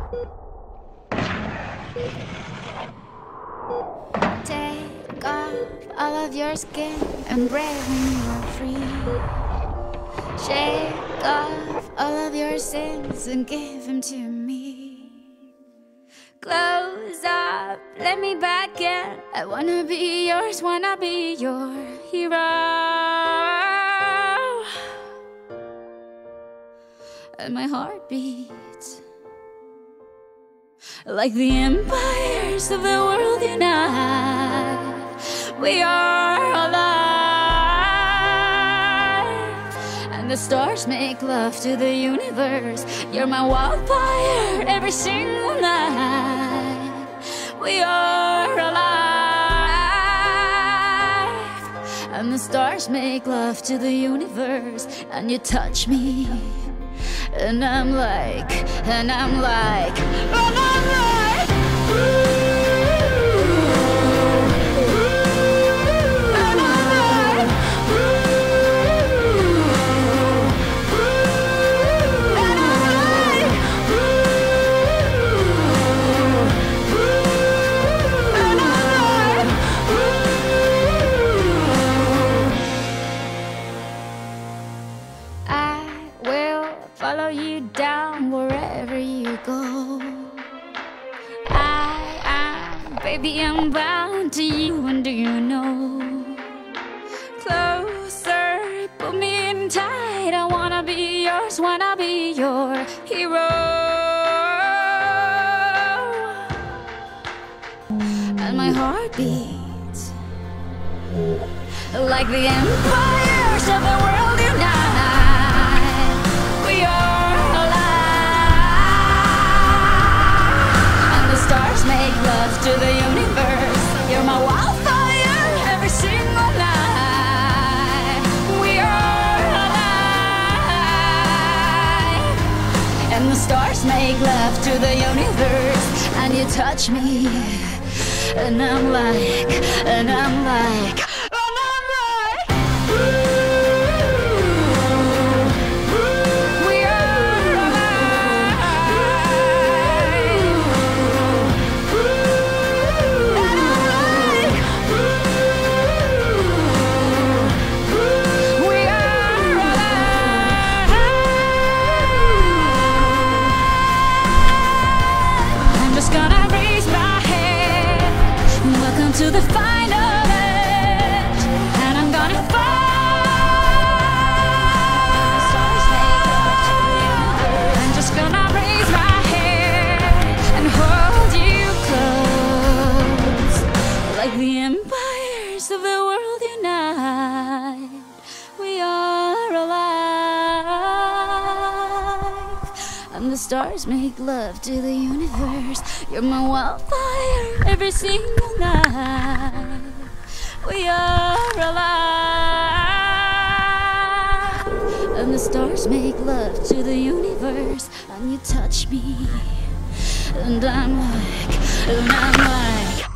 Take off all of your skin and breathe when you are free. Shake off all of your sins and give them to me. Close up, let me back in. I wanna be yours, wanna be your hero. And my heart beats like the empires of the world unite. We are alive, and the stars make love to the universe. You're my wildfire every single night. We are alive, and the stars make love to the universe. And you touch me, and I'm like, and I'm like, and I'm like, and I'm like, and I'm like, and I'm like. I will follow you down wherever you go. Baby, I'm bound to you, and do you know? Closer, put me in tight. I wanna be yours, wanna be your hero. And my heart beats like the empires of the world unite. We are alive, and the stars make love to the universe. You're my wildfire every single night. We are alive, and the stars make love to the universe. And you touch me, and I'm like, and I'm like, and I'm like, we are alive, and I'm like, we are alive. I'm just gonna raise my head. Welcome to the final edge, and I'm gonna fall. I'm just gonna raise my head and hold you close, like the empires of the world unite. We are alive, and the stars make love to the universe. You're my wildfire every single night. We are alive, and the stars make love to the universe. And you touch me, and I'm like, and I'm like.